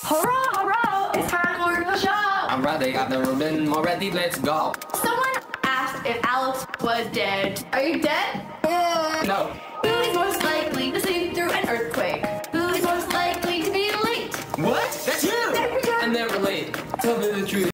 Hurrah, hurrah, it's time for the show. I'm ready, I've never been more ready, let's go. Someone asked if Alex was dead. Are you dead? No. Who is most likely to sleep through an earthquake? Who is most likely to be late? What?